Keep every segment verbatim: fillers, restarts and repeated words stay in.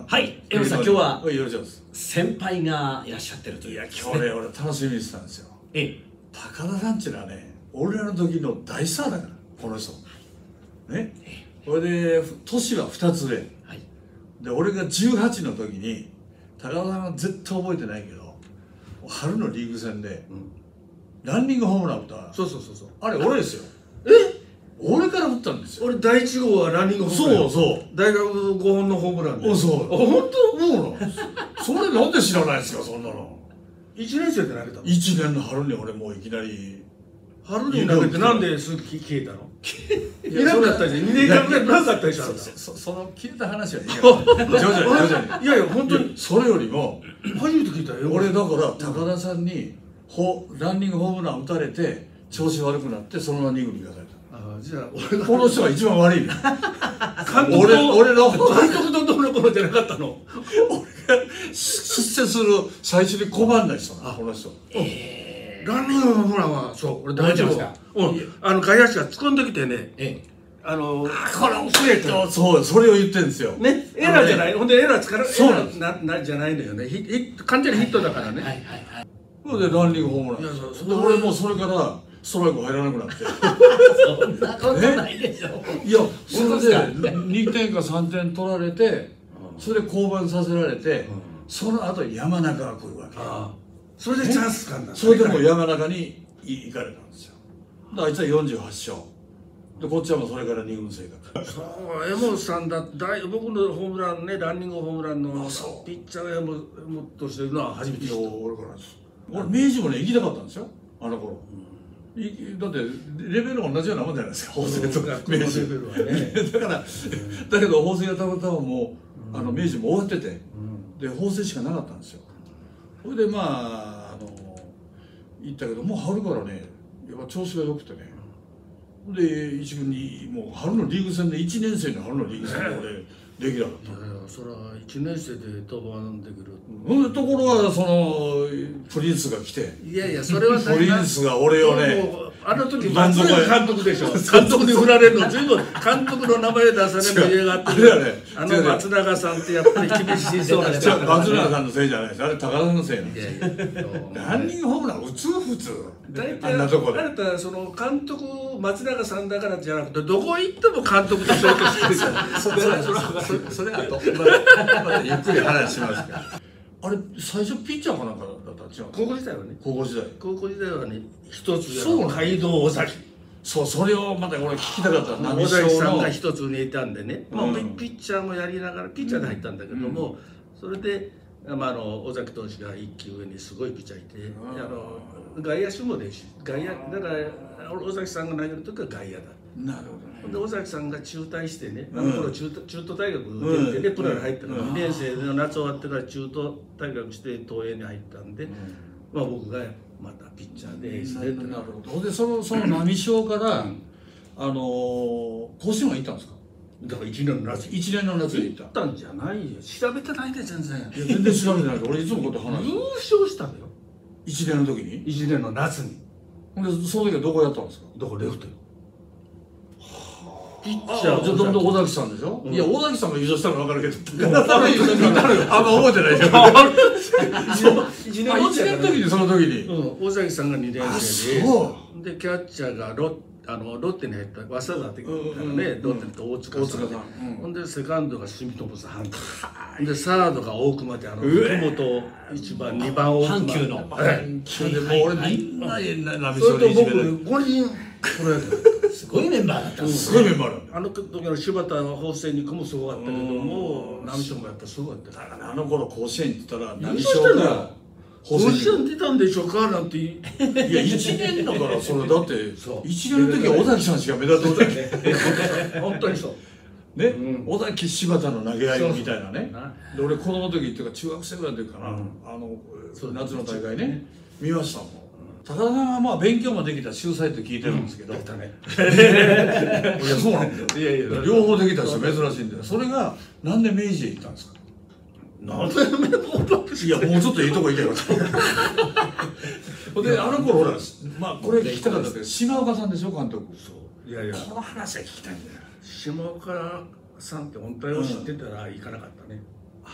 ん。 はい、江本さん、今日ははい、よろしくです。 先輩がいらっしゃってるという。 いや、今日ね、俺楽しみにしてたんですよ。 ええ、 高田さんっていうのはね、俺らの時の大スターだから、この人。ね。これで、年はふたつ上。はい。で、俺がじゅうはちの時に、高田さんは絶対覚えてないけど、春のリーグ戦で、うん、ランニングホームラン打った。 そうそうそうそう。 あれ、俺ですよ。 え、 俺から打ったんですよ。 俺第一号はランニングホームラン。 そうそう。 大学ごほんのホームランで。 そう。 あ、本当？ そうなんです。それなんで知らないですか、そんなの。 一年生で投げたの？ 一年の春に俺もういきなり。 春に投げてなんですぐ消えたの？いなかったじゃん。にねんかんぐらいなかったでしょ。 その消えた話はいいから徐々に徐々に。 いやいや、本当にそれよりも初めて聞いたよ。 俺だから高田さんにランニングホームラン打たれて調子悪くなって、そのままに軍に出された。ああ、じゃあ俺がこの人が一番悪いね。 監督俺俺の監督とどうのこうのじゃなかったの。 俺が出世する最初に拒んだ人な、この人。 ええ。ランニングホームランはそう俺大丈夫だ。うん、あの外野手が突っ込んできてね、ええ、あのこれ増えた。そうそれを言ってるんですよね。エラーじゃない。ほんでエラーつからそうなんなじゃないのよね。完全にヒットだからね。はいはいはい。それでランニングホームラン。いやそうで俺もうそれからストライク入らなくなって。そんなことないでしょ。いやそれでにてんかさんてん取られて、それで降板させられて、その後山中が来るわけ。それでチャンスかんだ。それでも山中に行かれたんですよ。あいつはよんじゅうはち勝で、こっちはもうそれからに軍生活。そう、江本さんだ、大僕のホームランね、ランニングホームランのピッチャーが江本としてるのは初めて知った。俺からです。俺明治もね行きたかったんですよ、あの頃。だってレベル同じようなもんじゃないですか、法政とか明治。だからだけど法政がたまたまもうあの明治も終わってて、で法政しかなかったんですよ。それでまああの行ったけど、もう春からねやっぱ調子が良くてね、で一軍にもう春のリーグ戦でいちねん生の春のリーグ戦で俺レギュラーだった。いやいや、それはいちねん生で登板できる。うん、ところがそのプリンスが来て、いやいやそれはプリンスが俺をね、あの時松永監督でしょ。監督に振られるの随分監督の名前出される家があって、あの松永さんってやっぱり厳しいそうな人だから。松永さんのせいじゃないです。あれ高田さんのせいなんですよ。ランニングホームラン打つ普通。大体あんなとこで。あなたその監督松永さんだからじゃなくて、どこ行っても監督と衝突してるから。それそれあとまたゆっくり話しますから。あれ最初ピッチャーかなんかだったん違う？高校時代はね。高校時代。高校時代はね、一つそう街道尾崎。そう、それをまた俺聞きたかった。尾崎さんが一つにいたんでね。まあピッチャーもやりながらピッチャーで入ったんだけども、それでまああの尾崎投手が一級上にすごいピッチャーいて、あの外野手も練習。外野だから尾崎さんが投げる時は外野だ。なるほど。で尾崎さんが中退してね、あの頃中途大学出てね、プロに入ったからにねん生の夏終わってから中途大学して東映に入ったんで、まあ僕がまたピッチャーでエースでって。なるほど。でそのその波小からあの甲子園は行ったんですか？だからいちねんの夏。いちねんの夏に行った。行ったんじゃないよ。調べてないで全然。いや全然調べてないで、俺いつもこと話す。優勝したのよ。いちねんの時に？いちねんの夏に。でその時はどこやったんですか？どこレフトよ。ピッチャーじゃあどんどん尾崎さんでしょ。いや尾崎さんが優勝したの分かるけど、あんま覚えてないじゃん。いちねんの時にその時に尾崎さんがにねん生で、でキャッチャーがロあのロッテに入った早稲田っていうからね、ロッテと大塚さん。ほんでセカンドが住友さん。でサードが大熊であの福本一番二番大熊。阪急の。阪急でもう俺みんな波それと僕ごにんこれ。すごいメンバーだった。すごいメンバーだ。あの時の柴田の法政にもすごかったけども、波翔もやっぱすごかった。だからあの頃甲子園って言ったら波翔が甲子園出たんでしょうかなんて。いやいちねんだからそれだっていちねんの時は尾崎さんしか目立ってない。本当にそう。ね、尾崎柴田の投げ合いみたいなね。で俺子供の時っていうか中学生ぐらいの時かな、あの夏の大会ね見ましたもん。高田さんはまあ勉強もできた秀才って聞いてるんですけど、いやそうなんだよ。いやいや両方できた人珍しいんだよ。それがなんで明治へ行ったんですか？なんでいやもうちょっといいとこ行けよ。であの頃ほら、まあこれ聞きたかったけど島岡さんでしょ監督。そういやいやこの話は聞きたいんだよ。島岡さんって本体を知ってたら行かなかったね。あ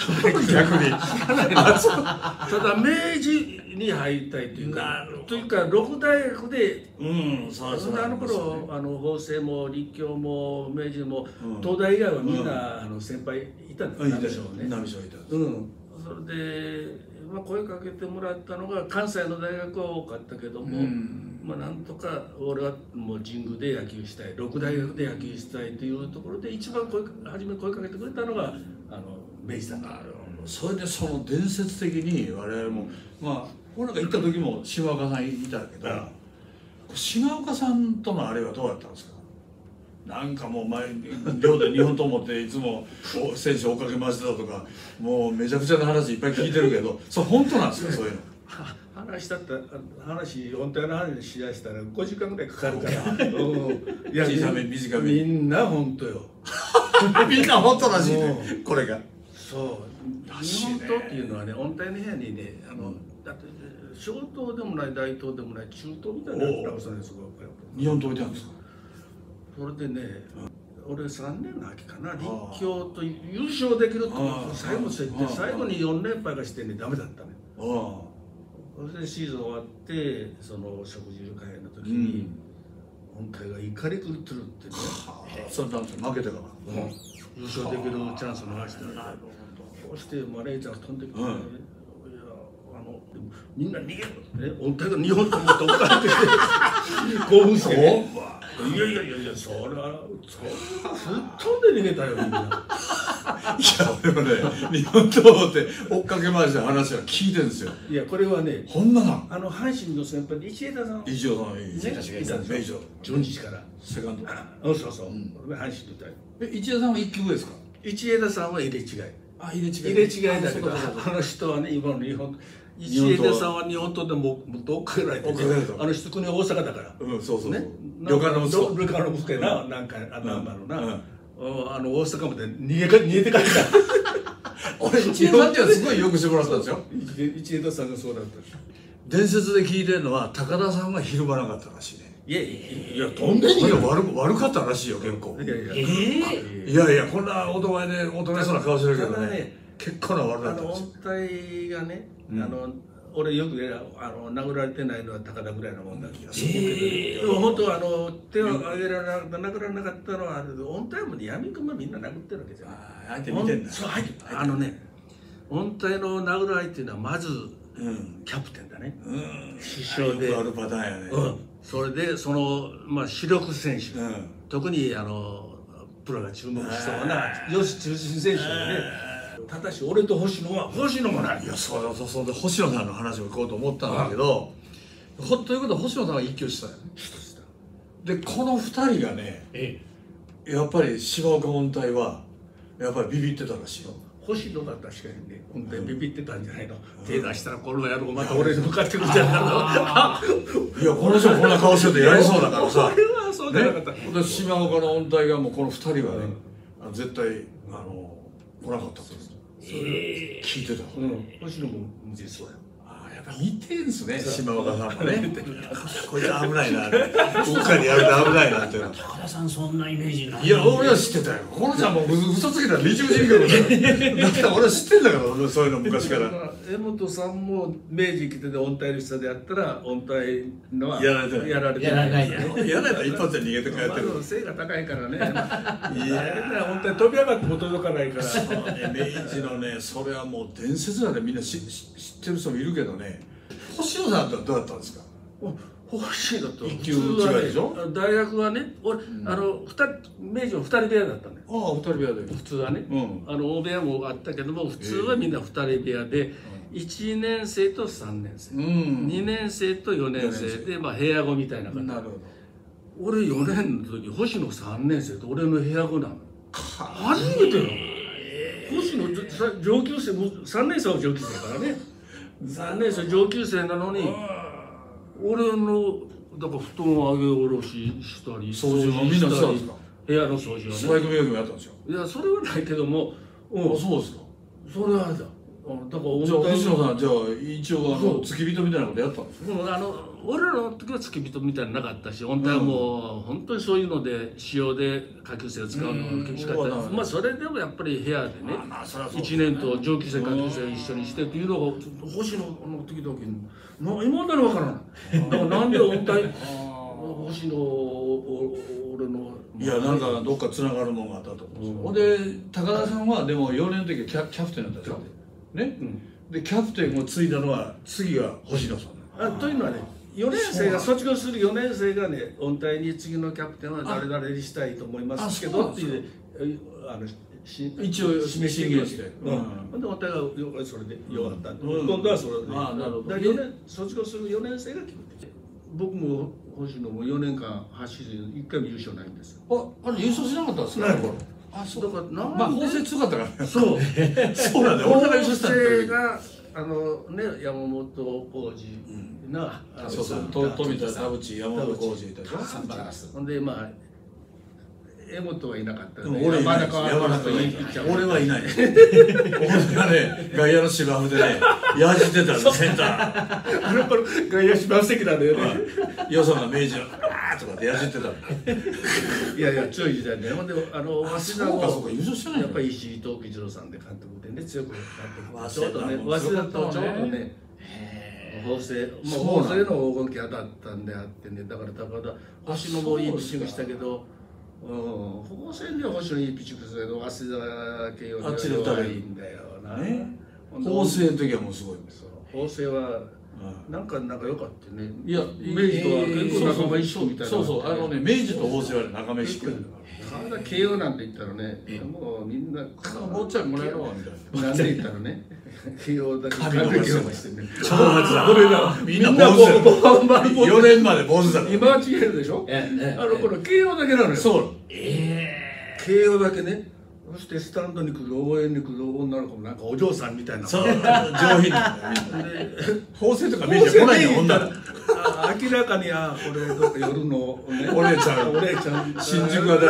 逆に。 ただ明治に入りたいというか、というか六大学で、 うん、そうそう。 あの頃あの法政も立教も明治も東大以外はみんなあの先輩いたんですよ。 いたでしょうね。波翔いた。 うん。それでまあ声かけてもらったのが関西の大学は多かったけども、まあなんとか俺はもう神宮で野球したい、六大学で野球したいというところで一番声初め声かけてくれたのがあの明治さん。 それでその伝説的に我々もまあ俺なんか行った時も島岡さんいたけど、島岡さんとのあれはどうだったんですか。なんかもう前寮で日本刀持っていつも選手追っかけ回してたとか、もうめちゃくちゃな話いっぱい聞いてるけど、それ本当なんですかそういうの。 話したった話本当の話しだしたらごじかんぐらいかかるから、いや小さめ短めみんな本当よ。 みんな本当らしいねこれが。 そう日本刀っていうのはね、音体の部屋にね、あのだって小刀でもない大刀でもない中刀みたいな長さですごい。 日本刀置いてあるんですか。 それでね、俺さんねんの秋かな、立教と優勝できると最後設定、最後によん連敗がしてねダメだったね。それでシーズン終わってその食事会の時に音体が怒り狂ってるってね。 それなんですか負けてから。 優勝できるチャンス逃してる。そしてマネージャーが飛んできて、いやあのみんな逃げるね。音体が日本と思って追っかけてきて興奮してね。いやいやいやいや、それはすっ飛んで逃げたよみんな。 いやでもね、日本刀って追っかけ回した話は聞いてるんですよ。 いやこれはね、 ほんまな。 あの阪神の先輩で市枝さん、 市枝さん、 市枝さんいたんですよ。中日からセカンド。 うんそうそう。阪神といた。 え、市枝さんは一級ですか。 市枝さんは入れ違い。 あ、入れ違い。 入れ違いだけど、あの人はね今の日本。市枝さんは日本刀でももっと追っかけられて、あの人国大阪だから。 うん、そうそう。ね、旅館の息子。 旅館の息子やな、なんかあのな、あの大阪まで逃げか逃げて帰った。 俺市枝さんってはすごいよくしてもらったんですよ。 市枝さんがそうだった。 伝説で聞いてるのは高田さんはひるまなかったらしいね。 いやいやいや、とんでもない。 悪悪かったらしいよ結構。いやいや。いやいや、こんな大人で大人そうな顔してるけどね。結構な悪かったんですよ。 音体がね、あの俺よくあの殴られてないのは高田ぐらいのもんだけど、でも本当あの手を挙げられな殴られなかったのは音体も闇雲はみんな殴ってるわけじゃん。 相手見てんだ。 そう、あのね、音体の殴る相手いうのはまずキャプテンだね。師匠で。 あるパターンやね。 それでそのまあ主力選手、特にあのプロが注目しそうな女子中心選手でね。ただし俺と星野は星野もない。 いやそうだそうだ、星野さんの話を聞こうと思ったんだけど、ほということは星野さんは一挙したよね。でこのふたりがね、やっぱり島岡音体はやっぱりビビってたらしいよ。 星野だったら確かにね、本当にビビってたんじゃないの。手出したらこの野郎また俺に向かってくるじゃんか。 いやこの人こんな顔しててやりそうだからさ。 俺はそうじゃなかった。 島岡の音体がもうこのふたりはね、絶対あの来なかったんです。聞いてた。 星野も実そうや。 ああやっぱ見てんすね、島岡さんもね。こいつ危ないな。うっかりやると危ないなっていうの。 高田さんそんなイメージない。 いや俺は知ってたよ。このちゃんも嘘つけたら二重人格だよ。だって俺は知ってんだからそういうの昔から。 江本さんも明治来てて音体の下でやったら音体のはやられてない。 やられてやらないや。 やられたら一発で逃げて帰ってる。 背が高いからね。いや本当に飛び上がっても届かないから。 明治のねそれはもう伝説だね。みんな知ってる人もいるけどね。星野さんってどうだったんですか。 星野と一級違いでしょ。 大学はね、俺あの二明治は二人部屋だったんだよ。 ああ二人部屋で。 普通はね、あの大部屋もあったけども普通はみんな二人部屋でいちねん生とさんねん生、にねん生とよねん生でまあ部屋子みたいな感じ。なるほど。俺よねんの時星野さんねん生と俺の部屋子なの。初めてよ。星野上級生もさんねん生は上級生だからね。さんねん生上級生なのに俺のだから布団を上げ下ろししたり掃除もみんなしたんですか。 部屋の掃除はね。 スパイクメイクもやったんですよ。 いやそれはないけども、 あそうですか。 それはあれだ。 だからじゃあ星野さんじゃあ一応あの付き人みたいなことやったんですか？ もうあの俺らの時は付き人みたいなのなかったし、本当はもう本当にそういうので使用で下級生を使うのが厳しかった。まあそれでもやっぱり部屋でねいちねんと上級生下級生一緒にしてっていうのが星野の時々に今まで分からない。だからなんで本当に星野俺のいやなんかどっかつながるものがあったと思うんですよ。ほんで高田さんはでもよねんの時はキャキャプテンだったんですよね、うん、でキャプテンを継いだのは次が星野さんあというのはねよねん生が卒業するよねん生がね音体に次のキャプテンは誰々にしたいと思いますけどっていうあの一応示し言してほんで音体がそれでよかったんで今度はそれでああなるほどよねん卒業するよねん生が決めて僕も星野もよねんかん走るいっかいも優勝ないんですよ。ああれ優勝しなかったんですか？ ない頃あそうだからまあ法政強かったからそうそうなんだよ。俺が優勝したんだがあのね山本浩二なそうそう富田田淵山本浩二とかほんでまあ江本はいなかったね。俺いないです。山中いいピッチャー。俺はいないです。俺がね外野の芝生でねやじってたんですセンター。 あの頃外野芝生席なんだよね。 よそが明治のあーとかってやじってた。 いやいや強い時代ね。ほんであの早稲田もやっぱり石井東吉郎さんで監督でね強くなってちょうどね早稲田とちょうどね。法政まあ法政の黄金期当たったんであってねだから高田星野もいいピッチングしたけど。うん、法政には星野いいピッチングするけど早稲田慶応あっちの弱いんだよな。 法政の時はもうすごいんですよ。 法政はなんか仲良かったね。 いや明治とは結構仲間一緒みたいな。 そうそうあのね明治と法政は仲間一緒。 ただ慶応なんて言ったらねもうみんなもうちょいもらえろみたいな。 なんで言ったらね慶応だけ神の慶応ましてね。 長髪だ。 俺らみんな坊主だ。よねんまで坊主だ。 今は違えるでしょ。あのこの慶応だけなのよ。 そう。 慶応だけね。そしてスタンドに来る応援に来る女の子もなんかお嬢さんみたいな。 そう上品な。法政とか明治は来ないよ女。 明らかにあこれどっか夜のお姉ちゃんお姉ちゃん新宿あたり。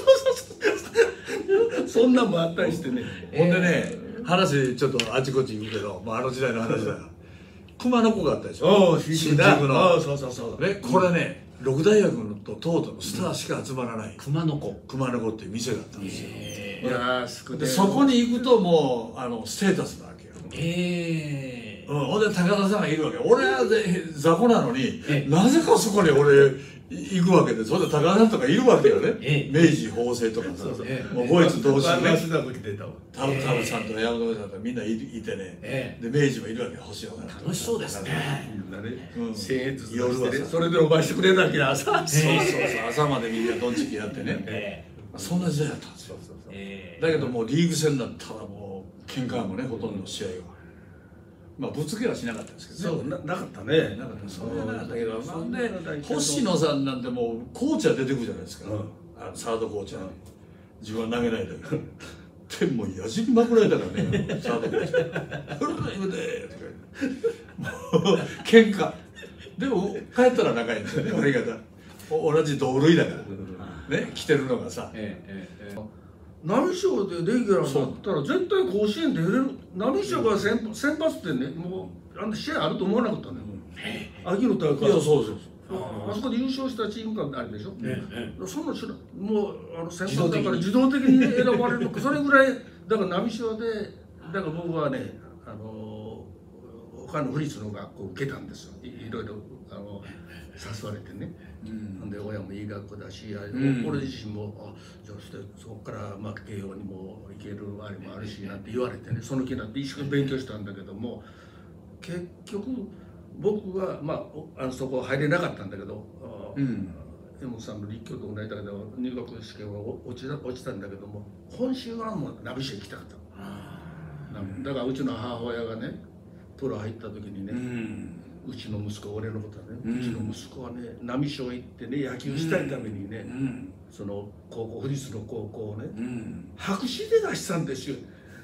そんなんもあったりしてね。 ほんでね話ちょっとあちこち言うけど、まああの時代の話だよ。熊野子があったでしょ。新宿の。 そうそうそう。 ねこれね六大学のと東都のスターしか集まらない熊野子熊野子っていう店があったんですよ。 いやーでそこに行くともうあのステータスなわけよ。 ええ。うんほんで高田さんがいるわけ。俺は雑魚なのになぜかそこに俺行くわけでそれで高田さんとかいるわけよね。明治法政とかさもうこいつ同士ね。タブタブさんと山本さんとみんないてね。で明治もいるわけ星野さん。 楽しそうですね。 せんえんずつ夜はそれでお前してくれなきゃ朝そうそうそう朝までみんなどんちきやってね。そんな時代だったんですよ。だけどもうリーグ戦だったらもう喧嘩もねほとんど試合はまあぶつけはしなかったんですけどね。そうなかったね。 なかったそれはなかったけどなんで星野さんなんてもうコーチは出てくるじゃないですか。あのサードコーチは自分は投げないだけど天もやじりまくられたからねサードコーチ。「ふる言うて」とか言ってもう喧嘩でも帰ったら仲いいんですよね俺方同じ同類だからね来てるのがさ。 波賞でレギュラーになったら絶対甲子園で出れる。波賞が先先発ってねもうあの試合あると思わなかったのよ。秋の大会。 いやそうそうあそこで優勝したチームがあるでしょ。そのもうあの先発だから自動的に選ばれるのかそれぐらいだから波賞でだから僕はねあの他の府立の学校を受けたんですよ。いろいろあの誘われてね。で親もいい学校だし、俺自身もあじゃあそこからまあ慶応にも行けるあれもあるしなんて言われてねその気になって一生懸命勉強したんだけども結局僕はまああのそこ入れなかったんだけど江本さんの立教と同じだけど入学試験は落ちた落ちたんだけども今週はもうナビ社行きたかった。だからうちの母親がねプロ入った時にね、うちの息子俺のことはね、うん、うちの息子はね波賞行ってね野球したいためにね、うん、その高校府立の高校をね、うん、白紙で出したんですよ。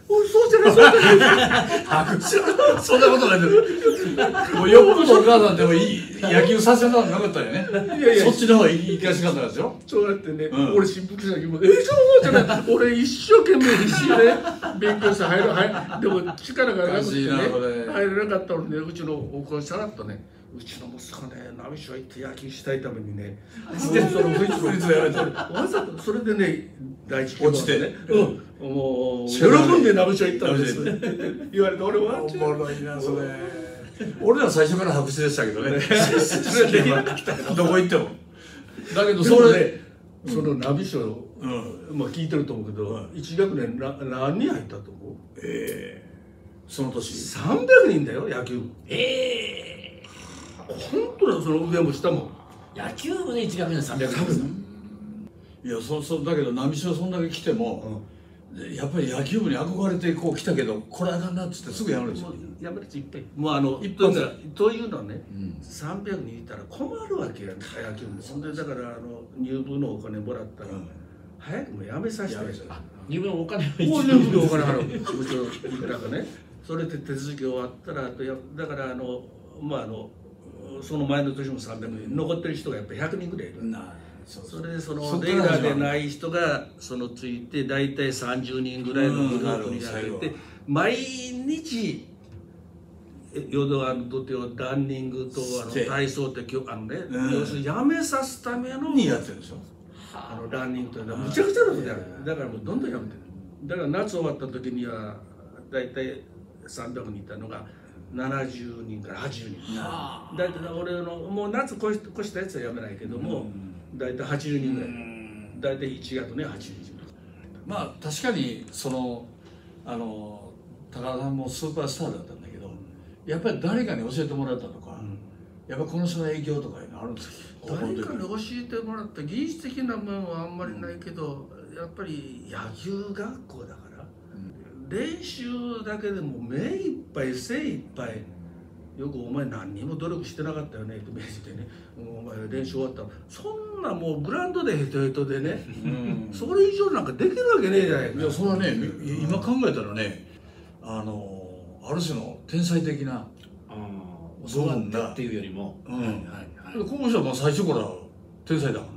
俺そうじゃないそうじゃない白紙そんなことないです。もうよっぽどお母さんでもいい野球させたのなかったよね。 いやいやそっちの方が行かしかったですよ。 そうやってね、 うん、 俺新聞記者にも「えそうじゃない」俺一生懸命必死でね勉強して入るはいでも力がなくてね入れなかったので、うちのお子さらっとねうちの息子ね波市は行って野球したいためにねもうそのフリッツやめてわざとそれでね第一希望落ちてね、うん、もう喜んで波市は行ったんですって言われて俺はおもろいなそれ。俺ら最初から白紙でしたけどね。どこ行っても。だけどそれでそのナビ賞まあ聞いてると思うけど一学年何人入ったと思う？ ええその年さんびゃくにんだよ野球部。 ええ本当だその上も下も野球部でいち学年さんびゃくにんですか。 いやそそだけど波島そんだけ来ても、やっぱり野球部に憧れてこう来たけどこれあかんなっつってすぐやめるんですよ。 やめる人いっぱいもうあの一発というのはね、うん、さんびゃくにんいたら困るわけやね野球部そんでだからあの入部のお金もらったら、うん、早くもうやめさせて入部のお金はもう入部のお金払う部長いくらかねそれで手続き終わったらだからあのまああのその前の年もさんびゃくにん残ってる人がやっぱりひゃくにんぐらいいる。それでそのレギュラーでない人がそのついて大体さんじゅうにんぐらいのグループになって毎日淀川の土手をランニングとあの体操ってあのね要するにやめさすためのにやってるでしょあのランニングというのはむちゃくちゃなことやるだからもうどんどんやめてるだから夏終わった時には大体さんびゃくにんいたのがななじゅうにんからはちじゅうにんだいたい俺のもう夏越したやつはやめないけども大体はちじゅうにんぐらい大体いちがくねはちじゅうにんまあ確かにそのあの高田さんもスーパースターだったんだけどやっぱり誰かに教えてもらったとか、うん、やっぱこの人の影響とかいうのあるんですか？ 誰かに教えてもらった技術的な面はあんまりないけど、うん、やっぱり野球学校だから、うん、練習だけでも目いっぱい精いっぱいよくお前何にも努力してなかったよねって命じてねお前練習終わったらそんなもうグラウンドでヘトヘトでね、うん、それ以上なんかできるわけねえじゃないか。 いやそれはね今考えたらねあのある種の天才的な部分だっていうよりも、 うんはいはいはい、この人はもう最初から天才だ、うん、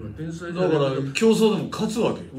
天才だから競争でも勝つわけよ、 うん、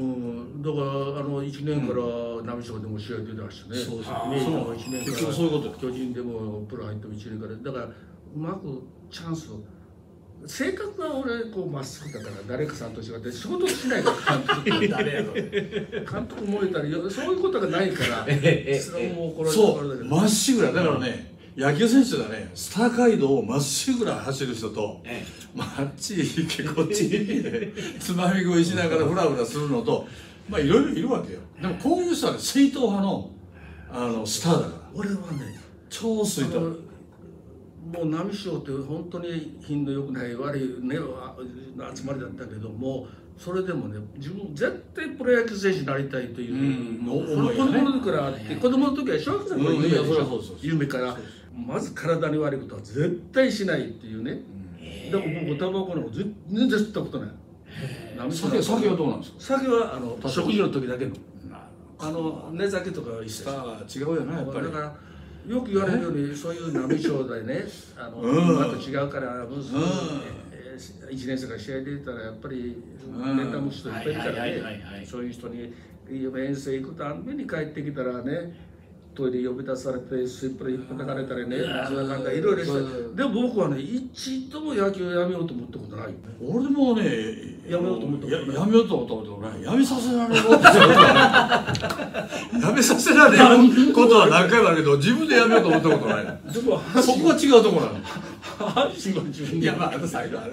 だからあのいちねんから波島でも試合出たしね、そうそうねそういちねんから結局そういうこと巨人でもプロ入ってもいちねんからだからうまくチャンスを性格は俺こうまっすぐだから誰かさんと違って仕事しないから監督誰やろ監督燃えたりそういうことがないからそうまっしぐらだからね、うん、野球選手だねスター街道をまっしぐら走る人と、ええ、まあ、あっち行けこっち行けつまみ食いしながらフラフラするのとまあいろいろいるわけよ。でもこういう人はね正統派のあのスターだから俺はね超水筒もう波賞って本当に品の良くない悪いね集まりだったけどもそれでもね自分絶対プロ野球選手になりたいという、うん、もう子供の時からあって、子供の時は小学生の夢でしょ夢からまず体に悪いことは絶対しないっていうね。でも僕タバコなんか全然吸ったことない。 酒酒はどうなんですか？ 酒はあの食事の時だけのあの寝酒とかは一切違うよねやっぱり。だからよく言われるようにそういう波賞でねあの今と違うからいちねん生から試合出たらやっぱり妬む人いっぱいいるからねそういう人に遠征行くたんびに帰ってきたらねトイレ呼び出されてスイップで叩かれたりねそんな感じでいろいろしてでも僕はね一度も野球やめようと思ったことないよね。 俺もねやめようと思ったことない。 やめようと思ったことない。やめさせられることやめさせられることは何回もあるけど自分でやめようと思ったことない。そこは違うところなの。 阪神は自分で。 いやまああの最後あれ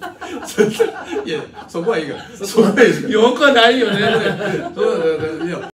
はいやそこはいいから。そこはいいですから。 よくはないよね。 そうだいや。